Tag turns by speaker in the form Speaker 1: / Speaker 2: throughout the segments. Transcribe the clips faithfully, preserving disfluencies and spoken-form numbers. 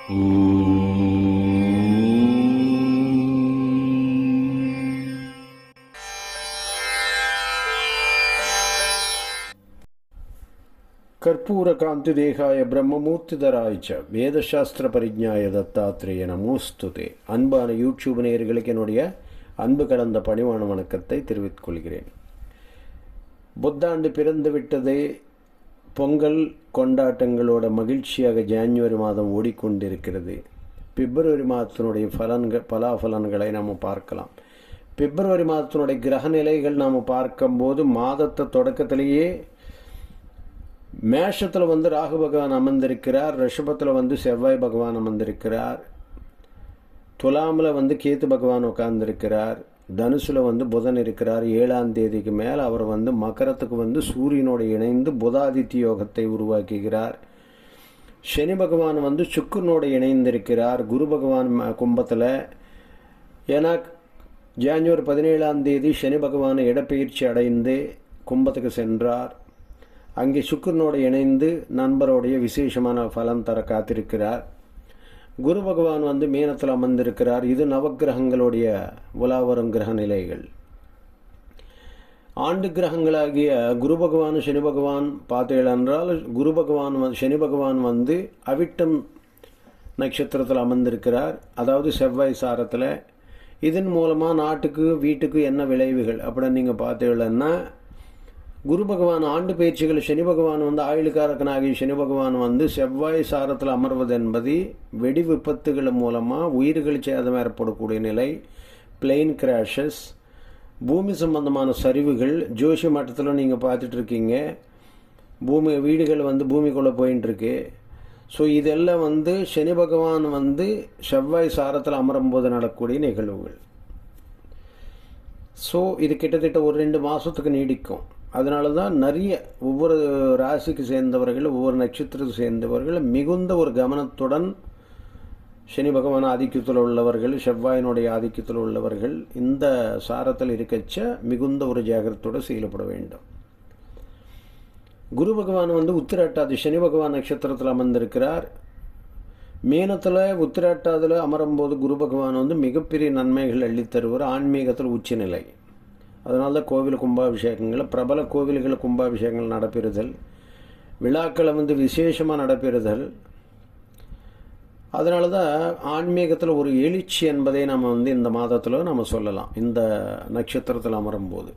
Speaker 1: कर्पूरकान्तिदेहाय ब्रह्ममूर्तिधराय च வேதசாஸ்திர பரிஜ்ஞாய தத்தாத்ரேய நமோஸ்துதே. அன்பான யூடியூப் நேயர்களுக்கு என்னுடைய அன்பு கடந்த பணிவான வணக்கத்தை தெரிவித்துக் கொள்கிறேன். புத்தாண்டு பிறந்து விட்டதே. பொங்கல் கொண்டாட்டங்களோட மகிழ்ச்சியாக ஜான்வரி மாதம் ஓடிக்கொண்டிருக்கிறது. பிப்ரவரி மாதத்தினுடைய பலன்கள் பலாபலன்களை நாம் பார்க்கலாம். பிப்ரவரி மாதத்தினுடைய கிரக நிலைகள் நாம் பார்க்கும்போது மாதத்தை தொடக்கத்திலேயே மேஷத்தில் வந்து ராகு பகவான் அமர்ந்திருக்கிறார், ரிஷபத்தில் வந்து செவ்வாய் பகவான் அமர்ந்திருக்கிறார், துலாமில் வந்து கேத்து பகவான் உட்கார்ந்திருக்கிறார், தனுசில் வந்து புதன் இருக்கிறார். ஏழாம் தேதிக்கு மேல் அவர் வந்து மகரத்துக்கு வந்து சூரியனோடு இணைந்து புதாதித்ய யோகத்தை உருவாக்குகிறார். சனி பகவான் வந்து சுக்கிரனோடு இணைந்திருக்கிறார். குரு பகவான் கும்பத்தில், ஏன்னா ஜான்வரி பதினேழாம் தேதி சனி பகவான் இடப்பெயர்ச்சி அடைந்து கும்பத்துக்கு சென்றார். அங்கே சுக்கிரனோடு இணைந்து நண்பருடைய விசேஷமான பலன் தர காத்திருக்கிறார். குரு பகவான் வந்து மீனத்தில் அமர்ந்திருக்கிறார். இது நவக்கிரகங்களுடைய உலாவரும் கிரக நிலைகள். ஆண்டு கிரகங்களாகிய குரு பகவான் சனி பகவான் பார்த்தீர்கள் என்றால், குரு பகவான் சனி பகவான் வந்து அவிட்டம் நட்சத்திரத்தில் அமர்ந்திருக்கிறார், அதாவது செவ்வாய் சாரத்தில். இதன் மூலமாக நாட்டுக்கு வீட்டுக்கு என்ன விளைவுகள் அப்படின்னு நீங்கள் பார்த்தீங்கன்னா, குரு பகவான் ஆண்டு பயிற்சிகள், சனி பகவான் வந்து ஆயுளுக்காரக்கனாகிய சனி பகவான் வந்து செவ்வாய் சாரத்தில் அமர்வது என்பது வெடி விபத்துகள் மூலமாக உயிர்கள் சேதம் ஏற்படக்கூடிய நிலை, பிளெயின் கிராஷஸ், பூமி சம்பந்தமான சரிவுகள் ஜோஷி மட்டத்தில் நீங்கள் பார்த்துட்டு இருக்கீங்க. பூமி வீடுகள் வந்து பூமிக்குள்ளே போயின்னு இருக்கு. ஸோ இதெல்லாம் வந்து சனி பகவான் வந்து செவ்வாய் சாரத்தில் அமரும்போது நடக்கக்கூடிய நிகழ்வுகள். ஸோ இது கிட்டத்தட்ட ஒரு ரெண்டு மாதத்துக்கு நீடிக்கும். அதனால தான் நிறைய ஒவ்வொரு ராசிக்கு சேர்ந்தவர்கள், ஒவ்வொரு நட்சத்திரத்துக்கு சேர்ந்தவர்கள் மிகுந்த ஒரு கவனத்துடன், சனி பகவான் ஆதிக்கத்தில் உள்ளவர்கள், செவ்வாயினுடைய ஆதிக்கத்தில் உள்ளவர்கள் இந்த சாரத்தில் இருக்கச்ச மிகுந்த ஒரு ஜாகிரத்தோடு செயல்பட வேண்டும். குரு பகவான் வந்து உத்திராட்டாதி சனி பகவான் நட்சத்திரத்தில் அமர்ந்திருக்கிறார். மீனத்தில் உத்திராட்டாதில் அமரும்போது குரு பகவான் வந்து மிகப்பெரிய நன்மைகள் அள்ளித்தருவார். ஆன்மீகத்தில் உச்சநிலை. அதனால தான் கோவில் கும்பாபிஷேகங்கள், பிரபல கோவில்கள் கும்பாபிஷேகங்கள் நடைபெறுதல், விழாக்களை வந்து விசேஷமாக நடைபெறுதல். அதனால தான் ஆன்மீகத்தில் ஒரு எழுச்சி என்பதை நம்ம வந்து இந்த மாதத்தில் நம்ம சொல்லலாம், இந்த நட்சத்திரத்தில் அமரும்போது.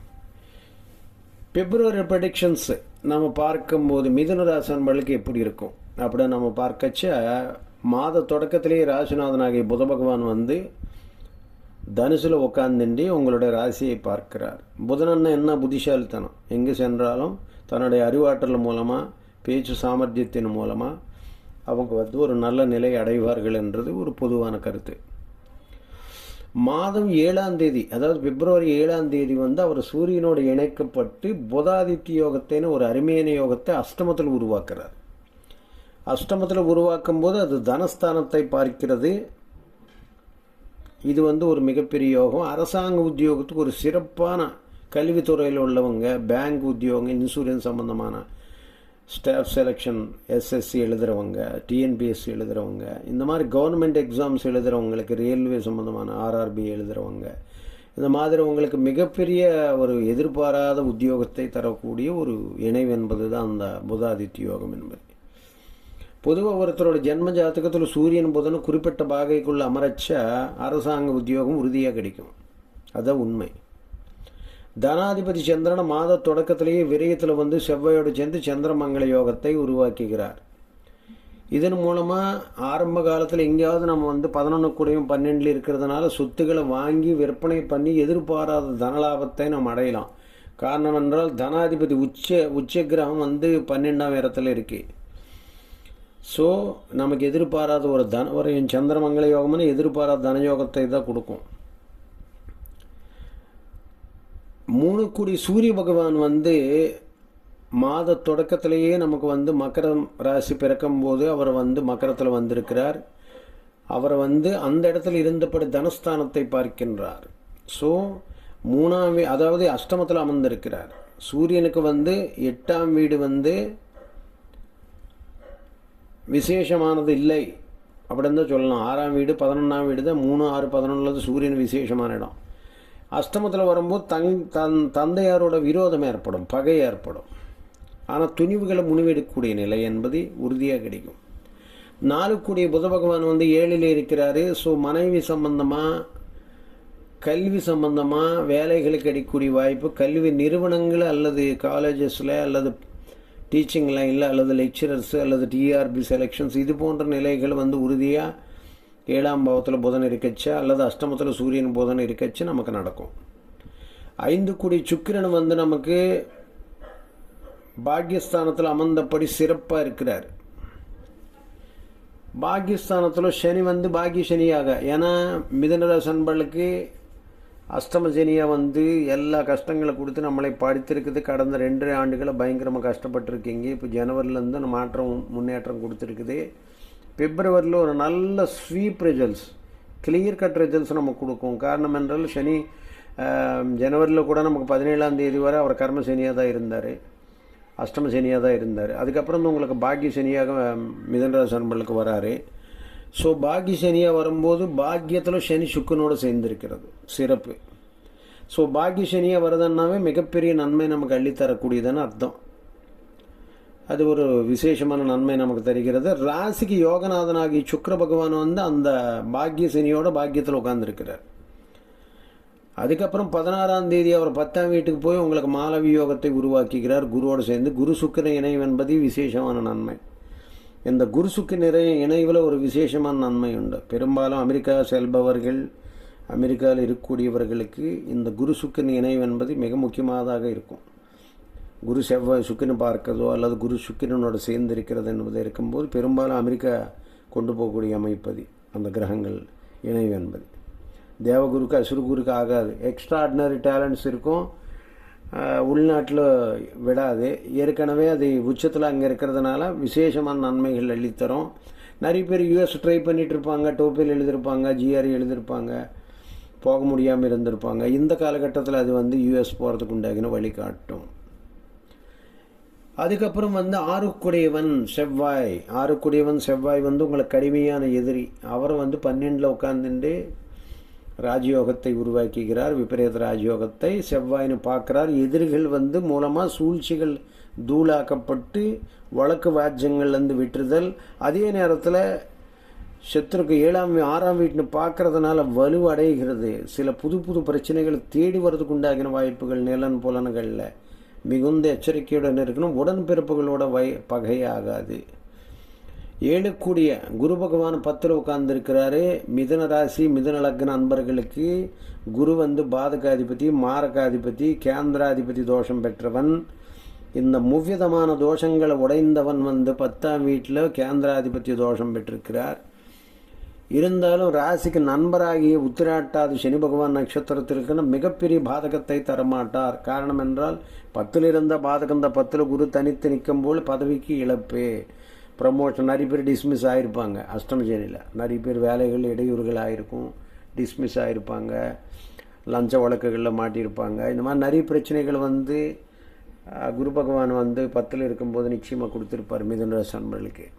Speaker 1: பிப்ரவரி ப்ரெடிக்ஷன்ஸ் நம்ம பார்க்கும்போது மிதுன ராசி நண்பர்களுக்கு எப்படி இருக்கும் அப்படின்னு நம்ம பார்க்கச்ச, மாத தொடக்கத்திலேயே ராசிநாதனாகிய புத பகவான் வந்து தனுசில் உட்காந்துண்டி உங்களுடைய ராசியை பார்க்கிறார். புதனன்னா என்ன புத்திசாலித்தனம். எங்கே சென்றாலும் தன்னுடைய அறிவாற்றல் மூலமாக, பேச்சு சாமர்த்தியத்தின் மூலமாக அவங்க வந்து ஒரு நல்ல நிலை அடைவார்கள் என்றது ஒரு பொதுவான கருத்து. மாதம் ஏழாம் தேதி, அதாவது பிப்ரவரி ஏழாம் தேதி வந்து அவர் சூரியனோடு இணைக்கப்பட்டு புதாதித்ய யோகத்தின்னு ஒரு அருமையான யோகத்தை அஷ்டமத்தில் உருவாக்குறார். அஷ்டமத்தில் உருவாக்கும் போது அது தனஸ்தானத்தை பார்க்கிறது. இது வந்து ஒரு மிகப்பெரிய யோகம். அரசாங்க உத்தியோகத்துக்கு ஒரு சிறப்பான, கல்வித்துறையில் உள்ளவங்க, பேங்க் உத்தியோகம், இன்சூரன்ஸ் சம்மந்தமான ஸ்டாஃப் செலெக்ஷன், எஸ்எஸ்சி எழுதுகிறவங்க, டிஎன்பிஎஸ்சி எழுதுகிறவங்க, இந்த மாதிரி கவர்மெண்ட் எக்ஸாம்ஸ் எழுதுகிறவங்களுக்கு, ரயில்வே சம்மந்தமான ஆர்ஆர்பி எழுதுகிறவங்க, இந்த மாதிரி உங்களுக்கு மிகப்பெரிய ஒரு எதிர்பாராத உத்தியோகத்தை தரக்கூடிய ஒரு இணைவு என்பது தான் அந்த புதாதித்ய யோகம் என்பது. பொதுவாக ஒருத்தரோட ஜென்ம ஜாதகத்தில் சூரியன் புதனும் குறிப்பிட்ட பாகைக்குள்ளே அமரச்ச அரசாங்க உத்தியோகம் உறுதியாக கிடைக்கும். அதுதான் உண்மை. தனாதிபதி சந்திரன் மாத தொடக்கத்திலேயே விரயத்தில் வந்து செவ்வாயோடு சேர்ந்து சந்திரமங்கல யோகத்தை உருவாக்குகிறார். இதன் மூலமாக ஆரம்ப காலத்தில் எங்கேயாவது நம்ம வந்து பதினொன்று கூடையும் பன்னெண்டில் இருக்கிறதுனால சொத்துக்களை வாங்கி விற்பனை பண்ணி எதிர்பாராத தனலாபத்தை நம்ம அடையலாம். காரணம் என்றால் தனாதிபதி உச்ச உச்ச கிரகம் வந்து பன்னெண்டாம் இடத்துல இருக்கு. ஸோ நமக்கு எதிர்பாராத ஒரு தன ஒரு சந்திரமங்கல யோகம்னு எதிர்பாராத தனயோகத்தை தான் கொடுக்கும். மூணு கூடி சூரிய பகவான் வந்து மாத தொடக்கத்திலேயே நமக்கு வந்து மகரம் ராசி பிறக்கும் போது அவர் வந்து மகரத்தில் வந்திருக்கிறார். அவரை வந்து அந்த இடத்துல இருந்தபடி தனஸ்தானத்தை பார்க்கின்றார். ஸோ மூணாம் வீ அதாவது அஷ்டமத்தில் அமர்ந்திருக்கிறார். சூரியனுக்கு வந்து எட்டாம் வீடு வந்து விசேஷமானது இல்லை. அப்படின்னு தான் சொல்லலாம். ஆறாம் வீடு பதினொன்றாம் வீடு தான், மூணு ஆறு பதினொன்றுல சூரியன் விசேஷமான இடம். அஷ்டமத்தில் வரும்போது தங் தன் தந்தையாரோட விரோதம் ஏற்படும், பகை ஏற்படும். ஆனால் துணிவுகளை முனிவெடுக்கக்கூடிய நிலை என்பது உறுதியாக கிடைக்கும். நாலுக்குடிய புத பகவான் வந்து ஏழில் இருக்கிறாரு. ஸோ மனைவி சம்பந்தமாக, கல்வி சம்பந்தமாக வேலைகளுக்கு கிடைக்கக்கூடிய வாய்ப்பு, கல்வி நிறுவனங்கள் அல்லது காலேஜஸில் அல்லது டீச்சிங் லைனில் அல்லது லெக்சரர்ஸு அல்லது டிஆர்பி செலெக்ஷன்ஸ் இது போன்ற நிலைகள் வந்து உறுதியாக ஏழாம் பாவத்தில் புதன் இருக்கச்சா அல்லது அஷ்டமத்தில் சூரியன் புதன் இருக்கச்சு நமக்கு நடக்கும். ஐந்து கோடி சுக்கிரன் வந்து நமக்கு பாக்யஸ்தானத்தில் அமர்ந்தபடி சிறப்பாக இருக்கிறார். பாக்யஸ்தானத்தில் சனி வந்து பாக்ய சனியாக, ஏன்னா மிதுனராசி அன்பர்களுக்கு அஷ்டம சனியாக வந்து எல்லா கஷ்டங்களை கொடுத்து நம்மளை படித்திருக்குது. கடந்த ரெண்டு ஆண்டுகளை பயங்கரமாக கஷ்டப்பட்டுருக்கீங்க. இப்போ ஜனவரிலேருந்து மாற்றம் முன்னேற்றம் கொடுத்துருக்குது. பிப்ரவரியில் ஒரு நல்ல sweep results, clear cut results நமக்கு கொடுக்கும். காரணம் என்றால் சனி ஜனவரியில் கூட நமக்கு பதினேழாம் தேதி வரை அவர் கர்ம சனியாக தான் இருந்தார், அஷ்டம சனியாக தான் இருந்தார். அதுக்கப்புறம் உங்களுக்கு பாக்ய சனியாக மிதுனராசி அன்பர்களுக்கு வராரு. ஸோ பாக்ய சனியாக வரும்போது பாக்கியத்தில் சனி சுக்கனோடு சேர்ந்திருக்கிறது, சிறப்பு. ஸோ பாக்ய சனியாக வருதுன்னாவே மிகப்பெரிய நன்மை நமக்கு அள்ளித்தரக்கூடியதுன்னு அர்த்தம். அது ஒரு விசேஷமான நன்மை நமக்கு தருகிறது. ராசிக்கு யோகநாதனாகி சுக்கிர பகவான் வந்து அந்த பாக்ய சனியோட பாக்கியத்தில் உட்கார்ந்துருக்கிறார். அதுக்கப்புறம் பதினாறாம் தேதி அவர் பத்தாம் வீட்டுக்கு போய் உங்களுக்கு மாலவி யோகத்தை உருவாக்குகிறார் குருவோடு சேர்ந்து. குரு சுக்கிர இணைவு என்பது விசேஷமான நன்மை. இந்த குரு சுக்கிர நிறை இணைவில் ஒரு விசேஷமான நன்மை உண்டு. பெரும்பாலும் அமெரிக்கா செல்பவர்கள், அமெரிக்காவில் இருக்கக்கூடியவர்களுக்கு இந்த குரு சுக்கிர இணைவு என்பது மிக முக்கியமானதாக இருக்கும். குரு செவ்வாய் சுக்கிரன் பார்க்கிறதோ அல்லது குரு சுக்கிரனோடு சேர்ந்து இருக்கிறது என்பது இருக்கும்போது பெரும்பாலும் அமெரிக்கா கொண்டு போகக்கூடிய அமைப்பது அந்த கிரகங்கள் இணைவு என்பது. தேவகுருக்கு அசுரகுருக்கு ஆகாது. எக்ஸ்ட்ரா ஆர்டினரி டேலண்ட்ஸ் இருக்கும், உள்நாட்டில் விடாது. ஏற்கனவே அது உச்சத்தில் அங்கே இருக்கிறதுனால விசேஷமான நன்மைகள் அள்ளித்தரும். நிறைய பேர் யூஎஸ் ட்ரை பண்ணிகிட்டு இருப்பாங்க, டோப்பில் எழுதியிருப்பாங்க, ஜிஆர்இ எழுதியிருப்பாங்க, போக முடியாமல் இருந்திருப்பாங்க. இந்த காலகட்டத்தில் அது வந்து யூஎஸ் போகிறதுக்கு உண்டாகின வழிகாட்டும். அதுக்கப்புறம் வந்து ஆறுக்குடையவன் செவ்வாய், ஆறுக்குடையவன் செவ்வாய் வந்து உங்களுக்கு கடுமையான எதிரி. அவர் வந்து பன்னெண்டில் உட்கார்ந்துட்டு ராஜயோகத்தை உருவாக்குகிறார். விபரீத ராஜயோகத்தை செவ்வாயின்னு பார்க்குறார். எதிரிகள் வந்து மூலமாக சூழ்ச்சிகள் தூளாக்கப்பட்டு வழக்கு வாஜ்யங்கள்லேருந்து விட்டுறுதல். அதே நேரத்தில் சத்துருக்கு ஏழாம் ஆறாம் வீட்டுன்னு பார்க்கறதுனால வலுவடைகிறது. சில புது புது பிரச்சனைகளை தேடி வர்றதுக்கு உண்டாகின வாய்ப்புகள் நிலன் புலன்களில் மிகுந்த எச்சரிக்கையுடன் இருக்கணும். உடன்பிறப்புகளோட வை பகையாகாது. ஏழு கூடிய குரு பகவான் பத்தில் உட்கார்ந்துருக்கிறாரு. மிதுன ராசி மிதுன லக்ன அன்பர்களுக்கு குரு வந்து பாதகாதிபதி, மாரகாதிபதி, கேந்திராதிபதி தோஷம் பெற்றவன். இந்த முவ்விதமான தோஷங்களை உடைந்தவன் வந்து பத்தாம் வீட்டில் கேந்திராதிபதி தோஷம் பெற்றிருக்கிறார். இருந்தாலும் ராசிக்கு நண்பராகிய உத்திராட்டாதி சனி பகவான் நட்சத்திரத்திற்குன்னு மிகப்பெரிய பாதகத்தை தரமாட்டார். காரணம் என்றால் பத்தில் இருந்த பாதகம் இந்த பத்தில் குரு தனித்து நிற்கும் போல் பதவிக்கு இழப்பு, ப்ரமோஷன். நிறைய பேர் டிஸ்மிஸ் ஆகிருப்பாங்க அஷ்டம சனியில். நிறைய பேர் வேலைகள் இடையூறுகள் ஆகிருக்கும், டிஸ்மிஸ் ஆகிருப்பாங்க, லஞ்ச வழக்குகளில் மாட்டியிருப்பாங்க. இந்த மாதிரி நிறைய பிரச்சனைகள் வந்து குரு பகவான் வந்து பத்தில் இருக்கும்போது நிச்சயமாக கொடுத்துருப்பார் மிதுன ராசி அன்பர்களுக்கு.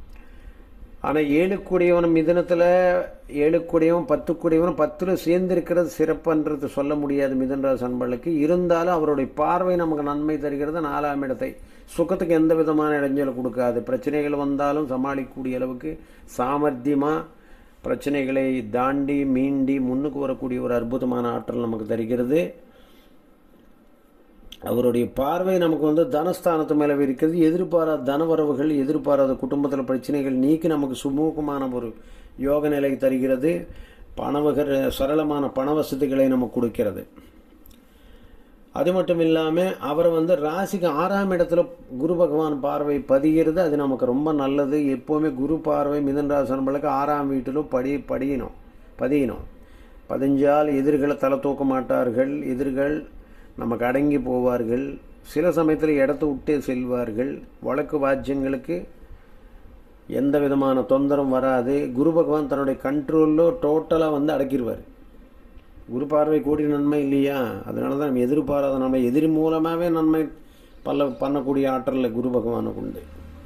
Speaker 1: ஆனால் ஏழு கூடியவன் மிதுனத்தில் ஏழு கூடியவன் பத்து கூடியவன் பத்தில் சேர்ந்திருக்கிறது சிறப்புன்றது சொல்ல முடியாது மிதுன ராசி அன்பர்களுக்கு. இருந்தாலும் அவருடைய பார்வை நமக்கு நன்மை தருகிறது. நாலாம் இடத்தை சுகத்துக்கு எந்த விதமான இடைஞ்சலை கொடுக்காது. பிரச்சனைகள் வந்தாலும் சமாளிக்கக்கூடிய அளவுக்கு சாமர்த்தியமாக பிரச்சனைகளை தாண்டி மீண்டி முன்னுக்கு வரக்கூடிய ஒரு அற்புதமான ஆற்றல் நமக்கு தருகிறது. அவருடைய பார்வை நமக்கு வந்து தனஸ்தானத்து மேலே இருக்கிறது. எதிர்பாராத தனவரவுகள், எதிர்பாராத குடும்பத்தில் பிரச்சனைகள் நீக்கி நமக்கு சுமூகமான ஒரு யோக நிலை தருகிறது. பணவகர் சரளமான பண வசதிகளை நமக்கு கொடுக்கிறது. அது மட்டும் இல்லாமல் அவரை வந்து ராசிக்கு ஆறாம் இடத்துல குரு பகவான் பார்வை பதிகிறது. அது நமக்கு ரொம்ப நல்லது. எப்போவுமே குரு பார்வை மிதுன ராசி அன்பர்களுக்கு ஆறாம் வீட்டிலும் படி படியணும் பதியணும். பதிஞ்சால் எதிர்களை தலை தூக்க மாட்டார்கள். எதிர்கள் நமக்கு அடங்கி போவார்கள். சில சமயத்தில் இடத்த விட்டே செல்வார்கள். வழக்கு வாஜ்யங்களுக்கு எந்த விதமான தொந்தரவும் வராது. குரு பகவான் தன்னுடைய கண்ட்ரோலில் டோட்டலாக வந்து அடக்கிடுவார். குரு பார்வை கூடிய நன்மை இல்லையா? அதனால தான் நம்ம எதிர்பாராத நன்மை, எதிரி மூலமாகவே நன்மை பல பண்ணக்கூடிய ஆற்றலில் குரு பகவானுக்கு உண்டு.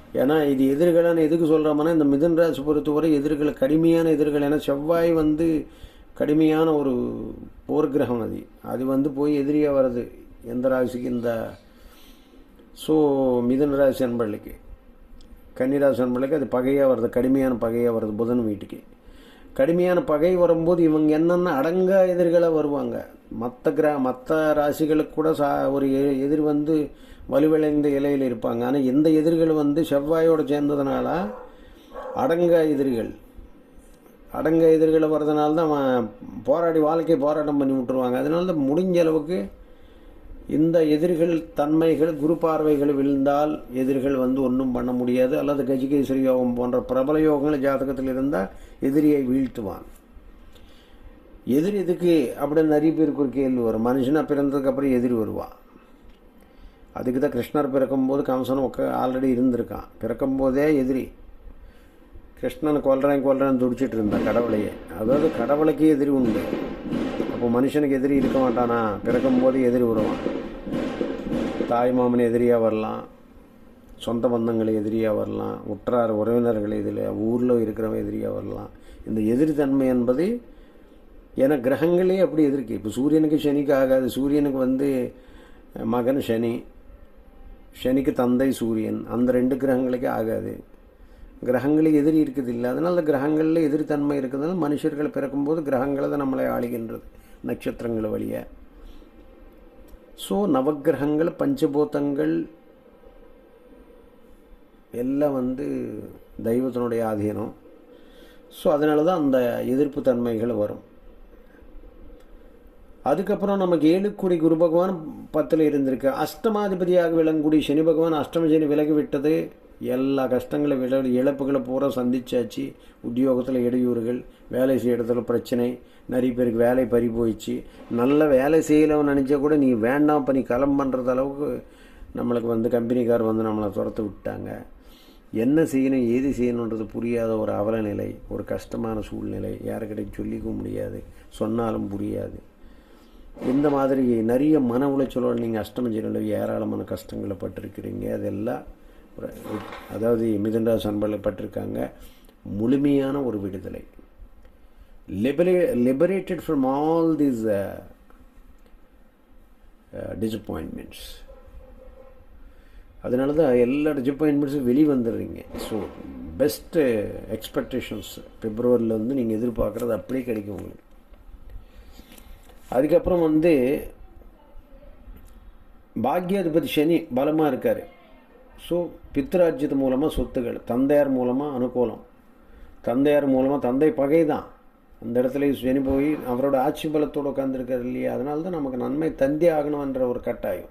Speaker 1: ஏன்னா இது எதிர்களான எதுக்கு சொல்கிறோம்னா இந்த மிதுன ராசி பொறுத்தவரை எதிர்கள் கடுமையான எதிர்கள். ஏன்னா செவ்வாய் வந்து கடுமையான ஒரு போர் கிரகம். அது அது வந்து போய் எதிரியாக வருது எந்த ராசிக்கு, இந்த ஸோ மிதுன ராசி அன்பர்களுக்கு, கன்னிராசி அன்பர்களுக்கு அது பகையாக வருது, கடுமையான பகையாக வருது புதன் வீட்டுக்கு. கடுமையான பகை வரும்போது இவங்க என்னென்ன அடங்கா எதிர்களாக வருவாங்க. மற்ற கிர மற்ற ராசிகளுக்கு கூட சா ஒரு எதிர் வந்து வலுவிழைந்த இலையில் இருப்பாங்க. ஆனால் இந்த எதிர்கள் வந்து செவ்வாயோடு சேர்ந்ததுனால அடங்கா எதிர்கள் அடங்க எதிர்களை வர்றதுனால தான் அவன் போராடி வாழ்க்கையை போராட்டம் பண்ணி விட்டுருவாங்க. அதனால தான் முடிஞ்ச அளவுக்கு இந்த எதிர்கள் தன்மைகள் குரு பார்வைகள் விழுந்தால் எதிர்கள் வந்து ஒன்றும் பண்ண முடியாது. அல்லது கஜிகேசரி யோகம் போன்ற பிரபல யோகங்கள் ஜாதகத்தில் இருந்தால் எதிரியை வீழ்த்துவான். எதிரி எதுக்கு அப்படின்னு நிறைய பேருக்கு ஒரு கேள்வி வரும். மனுஷனாக பிறந்ததுக்கப்புறம் எதிரி வருவான். அதுக்கு தான் கிருஷ்ணர் பிறக்கும்போது கம்சன் உக்க ஆல்ரெடி இருந்திருக்கான். பிறக்கும்போதே எதிரி கிருஷ்ணன் கொல்றேன் கொல்றேன்னு துடிச்சிட்டு இருந்தான் கடவுளையே. அதாவது கடவுளுக்கு எதிரி உண்டு. அப்போ மனுஷனுக்கு எதிரி இருக்க மாட்டானா? பிறக்கும்போது எதிரி வருவான். தாய் மாமன் எதிரியாக வரலாம், சொந்த பந்தங்கள் எதிரியாக வரலாம், உற்றார் உறவினர்கள் இதில் ஊரில் இருக்கிறவங்க எதிரியாக வரலாம். இந்த எதிரி தன்மை என்பது ஏன்னா கிரகங்களே அப்படி எதிர்க்கு. இப்போ சூரியனுக்கு சனிக்கு ஆகாது. சூரியனுக்கு வந்து மகன் சனி, சனிக்கு தந்தை சூரியன், அந்த ரெண்டு கிரகங்களுக்கே ஆகாது. கிரகங்களுக்கு எதிரி இருக்குது இல்லை. அதனால கிரகங்களில் எதிரி தன்மை இருக்கிறதுனால மனுஷர்கள் பிறக்கும்போது கிரகங்களை தான் நம்மளை ஆளுகின்றது நட்சத்திரங்கள் வழியாக. ஸோ நவக்கிரகங்கள் பஞ்சபூதங்கள் எல்லாம் வந்து தெய்வத்தினுடைய ஆதீனம். ஸோ அதனால தான் அந்த எதிர்ப்பு தன்மைகள் வரும். அதுக்கப்புறம் நமக்கு ஏழுக்குடி குரு பகவான் பத்தில் இருந்திருக்கு. அஷ்டமாதிபதியாக விளங்கக்கூடிய சனி பகவான் அஷ்டம சனி விலகி விட்டது. எல்லா கஷ்டங்களை வில இழப்புகளை பூரா சந்திச்சாச்சு. உத்தியோகத்தில் இடையூறுகள், வேலை செய்யறதுல பிரச்சனை, நிறைய பேருக்கு வேலை பறி போயிடுச்சு. நல்ல வேலை செய்யலன்னு நினச்சா கூட நீ வேண்டாம் இப்போ நீ களம் பண்ணுறது அளவுக்கு நம்மளுக்கு வந்து கம்பெனிக்கார் வந்து நம்மளை துரத்து விட்டாங்க. என்ன செய்யணும் ஏது செய்யணுன்றது புரியாத ஒரு அவல நிலை, ஒரு கஷ்டமான சூழ்நிலை, யாருக்கிட்டையும் சொல்லிக்கவும் முடியாது, சொன்னாலும் புரியாது. இந்த மாதிரி நிறைய மன உளைச்சலோடு நீங்கள் அஷ்டம சனியில் ஏராளமான கஷ்டங்களை பட்டிருக்கிறீங்க. அதெல்லாம் அதாவது மிதுன ராசி அன்பர்கள் பட்டிருக்காங்க. முழுமையான ஒரு விடுதலை, லிபரே liberated from all these disappointments. அதனால தான் எல்லா டிசப்பாயின்மெண்ட்ஸும் வெளியே வந்துடுறீங்க. ஸோ பெஸ்ட்டு எக்ஸ்பெக்டேஷன்ஸ் பிப்ரவரியில் வந்து நீங்கள் எதிர்பார்க்குறது அப்படியே கிடைக்கும் உங்களுக்கு. அதுக்கப்புறம் வந்து பாக்யாதிபதி சனி பலமாக இருக்கார். ஸோ பித்ராஜ்யத்து மூலமாக சொத்துக்கள், தந்தையார் மூலமாக அனுகூலம், தந்தையார் மூலமாக தந்தை பகை தான். அந்த இடத்துல சனி போய் அவரோட ஆட்சி பலத்தோடு உட்காந்துருக்கார் இல்லையா? அதனால தான் நமக்கு நன்மை தந்தி ஆகணுன்ற ஒரு கட்டாயம்.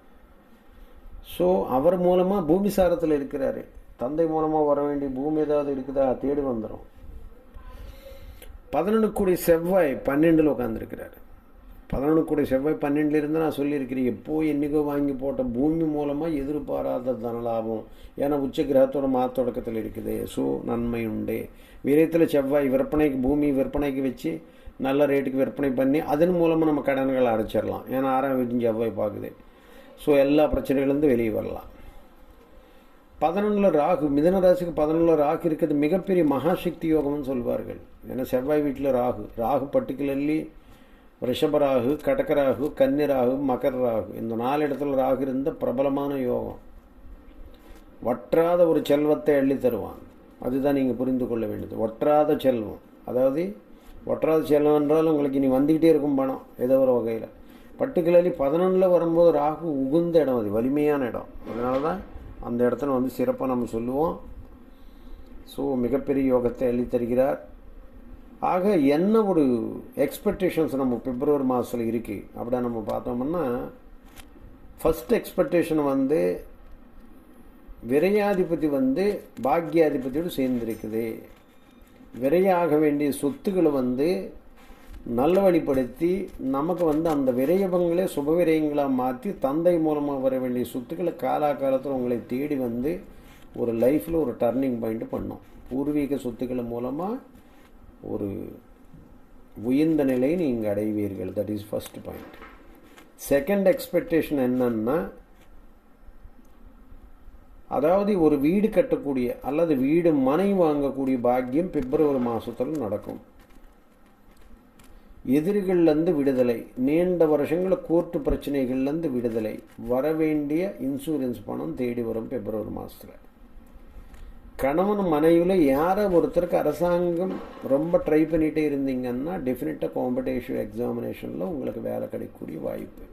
Speaker 1: ஸோ அவர் மூலமாக பூமி சாரத்தில் இருக்கிறாரு. தந்தை மூலமாக வர வேண்டிய பூமி ஏதாவது இருக்குதா தேடி வந்துடும். பதினொன்று கூடிய செவ்வாய் பன்னெண்டில் உட்காந்துருக்கிறாரு. பதினொன்று கூடிய செவ்வாய் பன்னெண்டில் இருந்து நான் சொல்லியிருக்கிறேன், எப்போ என்றைக்கோ வாங்கி போட்ட பூமி மூலமாக எதிர்பாராத தனலாபம். ஏன்னா உச்ச கிரகத்தோட மாத்தொடக்கத்தில் இருக்குது. ஸோ நன்மை உண்டு. விரயத்தில் செவ்வாய் விற்பனைக்கு பூமி விற்பனைக்கு வச்சு நல்ல ரேட்டுக்கு விற்பனை பண்ணி அதன் மூலமாக நம்ம கடன்களை அடைச்சிடலாம். ஏன்னா ஆறாம் வீட்டு செவ்வாய் பார்க்குது. ஸோ எல்லா பிரச்சனைகள்லேருந்து வெளியே வரலாம். பதினொன்றில் ராகு, மிதுன ராசிக்கு பதினொன்றில் ராகு இருக்கிறது மிகப்பெரிய மகாசக்தி யோகம்னு சொல்வார்கள். ஏன்னா செவ்வாய் வீட்டில் ராகு, ராகு பர்டிகுலர்லி ரிஷபராகு, கடகராகு, கன்னிராகு, மகர ராகு, இந்த நாலு இடத்துல ராகு இருந்த பிரபலமான யோகம். வற்றாத ஒரு செல்வத்தை அள்ளி தருவான். அதுதான் நீங்கள் புரிந்து கொள்ள வேண்டியது. வற்றாத செல்வம், அதாவது வற்றாத செல்வம் என்றால் உங்களுக்கு இனி வந்துக்கிட்டே இருக்கும் பணம் ஏதோ ஒரு வகையில். பர்டிகுலர்லி பதினொன்றில் வரும்போது ராகு உகுந்த இடம், அது வலிமையான இடம். அதனால தான் அந்த இடத்துல வந்து சிறப்பாக நம்ம சொல்லுவோம். ஸோ மிகப்பெரிய யோகத்தை அள்ளி தருகிறார். ஆக என்ன ஒரு எக்ஸ்பெக்டேஷன்ஸ் நம்ம பிப்ரவரி மாதத்தில் இருக்குது அப்படின்னா நம்ம பார்த்தோம்னா, ஃபஸ்ட் எக்ஸ்பெக்டேஷன் வந்து விரையாதிபதி வந்து பாக்யாதிபதியோடு சேர்ந்திருக்குது. விரையாக வேண்டிய சொத்துக்களை வந்து நல்ல வழிப்படுத்தி நமக்கு வந்து அந்த விரயவங்களே சுப விரயங்களாக மாற்றி தந்தை மூலமாக வர வேண்டிய சொத்துக்களை காலாகாலத்தில் உங்களை தேடி வந்து ஒரு லைஃப்பில் ஒரு டர்னிங் பாயிண்ட் பண்ணோம். பூர்வீக சொத்துக்கள் மூலமாக ஒரு உயர்ந்த நிலையை நீங்கள் அடைவீர்கள். That is first point. Second expectation என்னன்னா, அதாவது ஒரு வீடு கட்டக்கூடிய அல்லது வீடு மனை வாங்கக்கூடிய பாக்கியம் பிப்ரவரி மாதத்தில் நடக்கும். எதிரிகள்லேருந்து விடுதலை, நீண்ட வருஷங்களில் கோர்ட்டு பிரச்சனைகள்லேருந்து விடுதலை, வரவேண்டிய இன்சூரன்ஸ் பணம் தேடி வரும் பிப்ரவரி மாதத்தில். கணவன் மனைவியில் யாரோ ஒருத்தருக்கு அரசாங்கம் ரொம்ப ட்ரை பண்ணிகிட்டே இருந்தீங்கன்னா டெஃபினட்டாக காம்படிட்டிவ் எக்ஸாமினேஷனில் உங்களுக்கு வேலை கிடைக்கக்கூடிய வாய்ப்பு.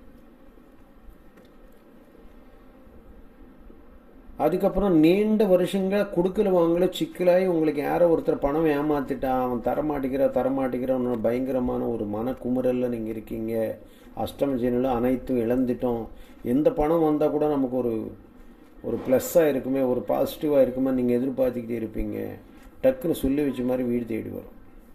Speaker 1: அதுக்கப்புறம் நீண்ட வருஷங்கள் கொடுக்கல வாங்கல சிக்கலாகி உங்களுக்கு யாரோ ஒருத்தர் பணம் ஏமாற்றிட்டான், அவன் தரமாட்டிக்கிற தரமாட்டிக்கிறவனோட பயங்கரமான ஒரு மன குமுறலில் நீங்கள் இருக்கீங்க. அஷ்டம சனியில் அனைத்தும் இழந்துட்டோம். எந்த பணம் வந்தால் கூட நமக்கு ஒரு ஒரு ப்ளஸ்ஸாக இருக்குமே, ஒரு பாசிட்டிவாக இருக்குமே நீங்கள் எதிர்பார்த்துக்கிட்டே இருப்பீங்க. டக்குன்னு சொல்லி வச்ச மாதிரி வீடு தேடி வரும்.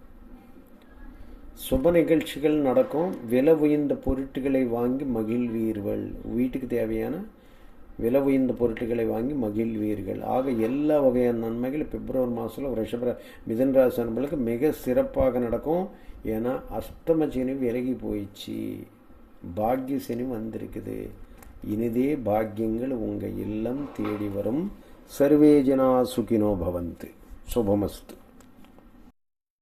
Speaker 1: சுப நிகழ்ச்சிகள் நடக்கும். விலை உயர்ந்த பொருட்களை வாங்கி மகிழ்வீர்கள். வீட்டுக்கு தேவையான விலை உயர்ந்த பொருட்களை வாங்கி மகிழ்வீர்கள். ஆக எல்லா வகையான நன்மைகள் பிப்ரவரி மாதத்தில் ரிஷப மிதுன ராசி நண்பர்களுக்கு மிக சிறப்பாக நடக்கும். ஏன்னா அஷ்டம சனி விலகி போயிடுச்சு, பாக்கிய சனி வந்திருக்குது. இனிதே பாக்கியங்கள் உங்கள் இல்லம் தேடி வரும். சர்வே ஜனா சுகினோ பவந்து. சுபமஸ்து.